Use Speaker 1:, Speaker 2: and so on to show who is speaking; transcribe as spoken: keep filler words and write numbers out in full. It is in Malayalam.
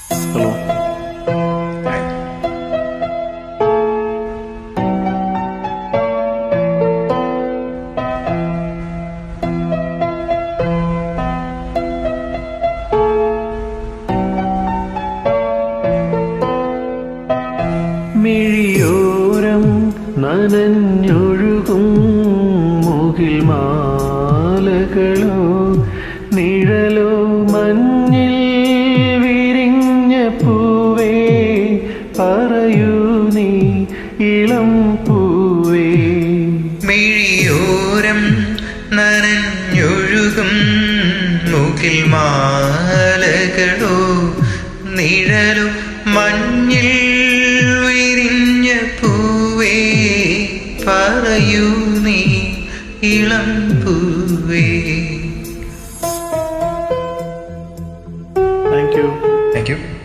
Speaker 1: ഹലോ. മിഴിയോരം നനഞ്ഞൊഴുകും മുകിൽ മാലകളോ നിഴലോ മഞ്ഞിൽ വിരിഞ്ഞ പൂവേ പറയൂ നീ ഇളം പൂവേ.
Speaker 2: മിഴിയോരം നനഞ്ഞൊഴുകും മുകിൽ മാലകളോ നിഴലോ മഞ്ഞിൽ വിരിഞ്ഞ പൂവേ പറയൂ നീ ഇളം പൂവേ.
Speaker 1: Thank you.
Speaker 2: Thank U.